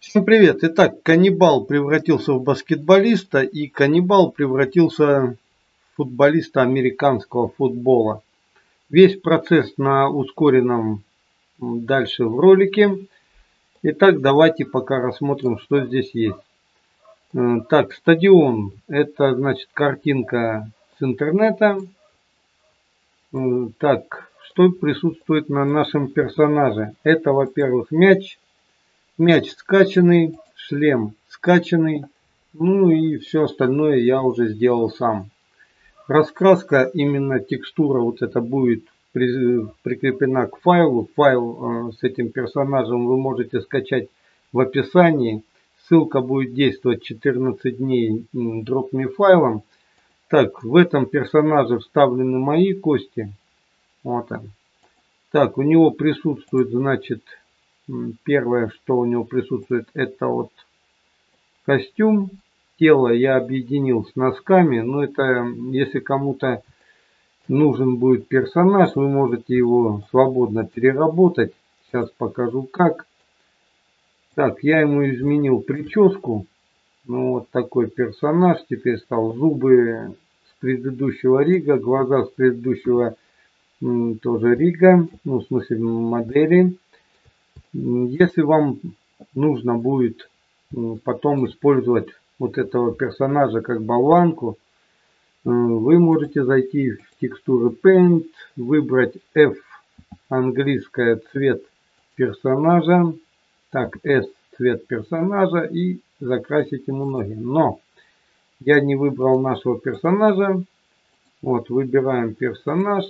Всем привет! Итак, каннибал превратился в баскетболиста и каннибал превратился в футболиста американского футбола. Весь процесс на ускоренном дальше в ролике. Итак, давайте пока рассмотрим, что здесь есть. Так, стадион. Это значит картинка с интернета. Так, что присутствует на нашем персонаже? Это, во-первых, мяч. Мяч скачанный, шлем скачанный, ну и все остальное я уже сделал сам. Раскраска, именно текстура вот это будет прикреплена к файлу. Файл с этим персонажем вы можете скачать в описании. Ссылка будет действовать 14 дней Drop Me файлом. Так, в этом персонаже вставлены мои кости. Вот он. Так, у него присутствует, значит, первое, что у него присутствует, это вот костюм. Тело я объединил с носками. Но это, если кому-то нужен будет персонаж, вы можете его свободно переработать. Сейчас покажу как. Так, я ему изменил прическу. Ну, вот такой персонаж. Теперь стал зубы с предыдущего рига, глаза с предыдущего тоже рига. Ну, в смысле модели. Если вам нужно будет потом использовать вот этого персонажа как болванку, вы можете зайти в текстуры Paint, выбрать F английская цвет персонажа, так, S цвет персонажа и закрасить ему ноги. Но я не выбрал нашего персонажа. Вот, выбираем персонаж.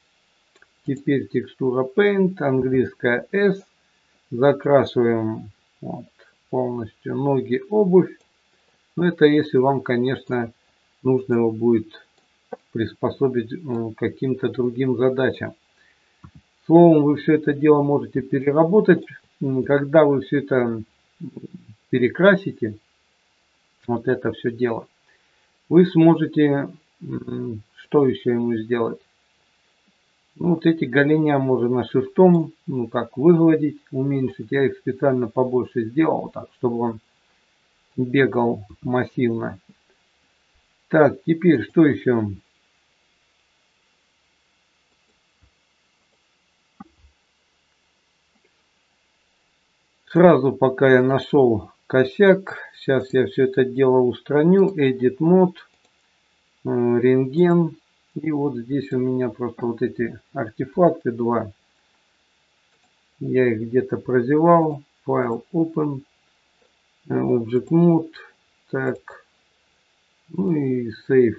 Теперь текстура Paint, английская S. Закрашиваем вот, полностью ноги, обувь. Но это если вам, конечно, нужно его будет приспособить к каким-то другим задачам. Словом, вы все это дело можете переработать. Когда вы все это перекрасите, вот это все дело, вы сможете, что еще ему сделать? Ну, вот эти голения можно шрифтом, ну как, выгладить, уменьшить. Я их специально побольше сделал, так, чтобы он бегал массивно. Так, теперь что еще? Сразу, пока я нашел косяк, сейчас я все это дело устраню. Edit Mode, рентген. И вот здесь у меня просто вот эти артефакты два. Я их где-то прозевал. Файл Open. Object Mode. Так. Ну и Save.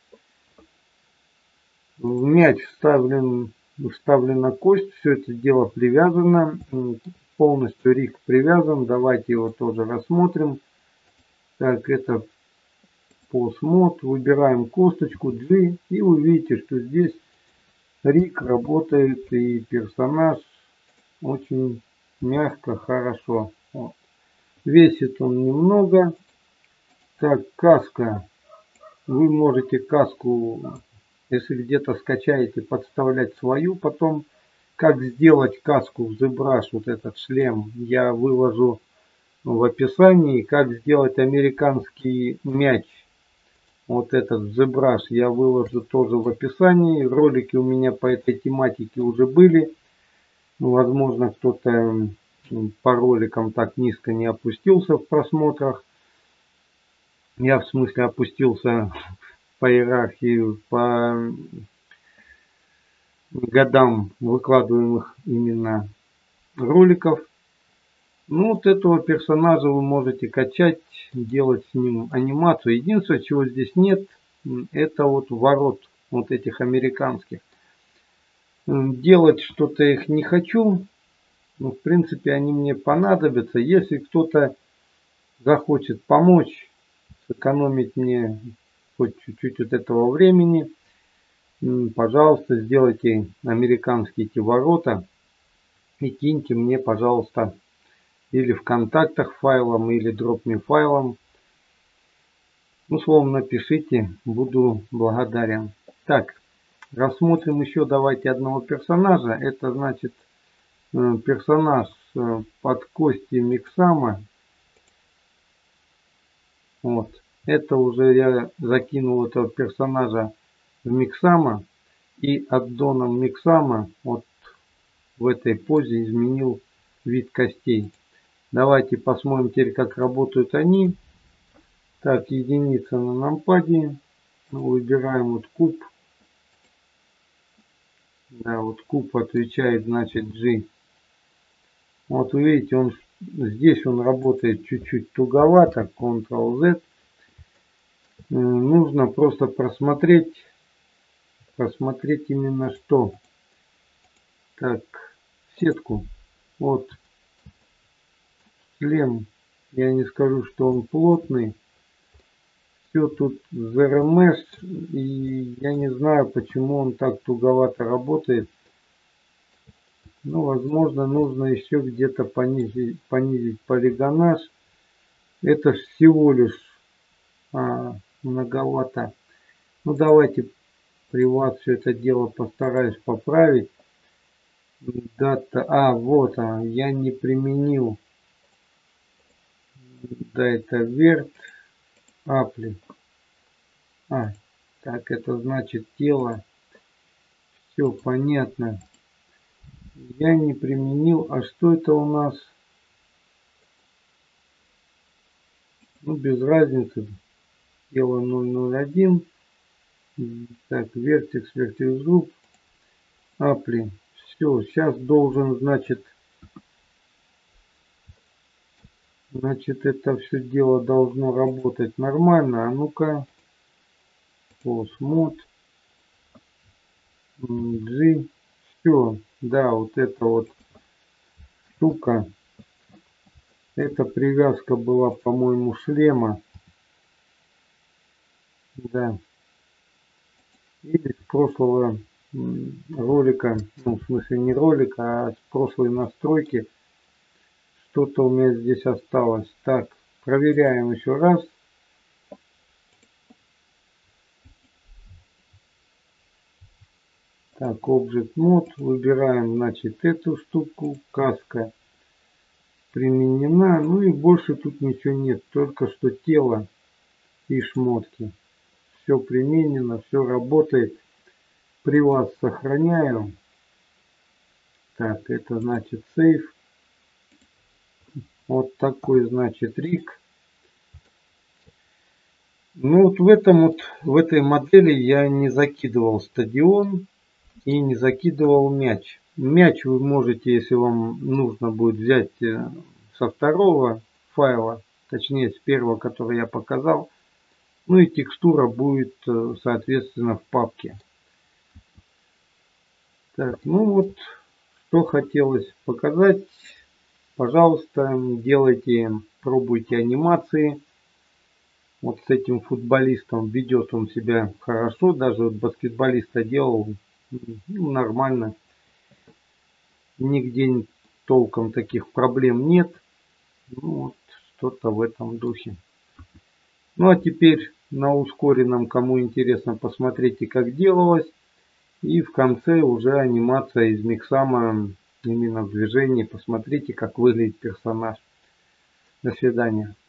В мяч вставлена кость. Все это дело привязано. Полностью риг привязан. Давайте его тоже рассмотрим. Так, это Postmod. Выбираем косточку G. И вы видите, что здесь риг работает и персонаж очень мягко, хорошо. Вот. Весит он немного. Так, каска. Вы можете каску, если где-то скачаете, подставлять свою. Потом, как сделать каску в ZBrush, вот этот шлем, я выложу в описании. Как сделать американский мяч, вот этот ZBrush, я выложу тоже в описании. Ролики у меня по этой тематике уже были. Возможно, кто-то по роликам так низко не опустился в просмотрах. Я в смысле опустился по иерархии, по годам выкладываемых именно роликов. Ну, вот этого персонажа вы можете качать, делать с ним анимацию. Единственное, чего здесь нет, это вот ворот вот этих американских. Делать что-то их не хочу. Но, в принципе, они мне понадобятся. Если кто-то захочет помочь, сэкономить мне хоть чуть-чуть от этого времени, пожалуйста, сделайте американские эти ворота и киньте мне, пожалуйста, или в контактах файлом, или Drop Me файлом. Ну, словом, напишите, буду благодарен. Так, рассмотрим еще давайте одного персонажа. Это значит персонаж под кости Миксама. Вот. Это уже я закинул этого персонажа в Миксама. И аддоном Миксама вот в этой позе изменил вид костей. Давайте посмотрим теперь, как работают они. Так, единица на нампаде. Выбираем вот куб. Да, вот куб отвечает, значит, G. Вот вы видите, здесь он работает чуть-чуть туговато. Ctrl-Z. Нужно просто просмотреть именно что. Так, сетку. Вот шлем. Я не скажу, что он плотный. Все тут ZRMS. И я не знаю, почему он так туговато работает. Ну, возможно, нужно еще где-то понизить полигонаж. Это всего лишь многовато. Ну, давайте при вас все это дело постараюсь поправить. Дата. Вот она. Я не применил. Да, это верт. Апли. Так, это значит тело. Все понятно. Я не применил. А что это у нас? Ну, без разницы. Тело 001. Так, вертекс, групп. Апли. Все, сейчас должен, значит, это все дело должно работать нормально. А ну-ка. Мод. G. Все. Да, вот эта вот штука. Эта привязка была, по-моему, шлема. Да. Или с прошлого ролика, ну, в смысле не ролика, а с прошлой настройки. Что-то у меня здесь осталось. Так, проверяем еще раз. Так, Object Mode. Выбираем, значит, эту штуку. Каска применена. Ну и больше тут ничего нет. Только что тело и шмотки. Все применено, все работает. При вас сохраняю. Так, это значит Save. Вот такой, значит, риг. Ну вот в этой модели я не закидывал стадион и не закидывал мяч. Мяч вы можете, если вам нужно будет, взять со второго файла, точнее с первого, который я показал. Ну и текстура будет, соответственно, в папке. Так, ну вот, что хотелось показать. Пожалуйста, делайте, пробуйте анимации. Вот с этим футболистом ведет он себя хорошо. Даже вот баскетболиста делал нормально. Нигде толком таких проблем нет. Ну, вот что-то в этом духе. Ну а теперь на ускоренном, кому интересно, посмотрите, как делалось. И в конце уже анимация из Миксама именно в движении. Посмотрите, как выглядит персонаж. До свидания.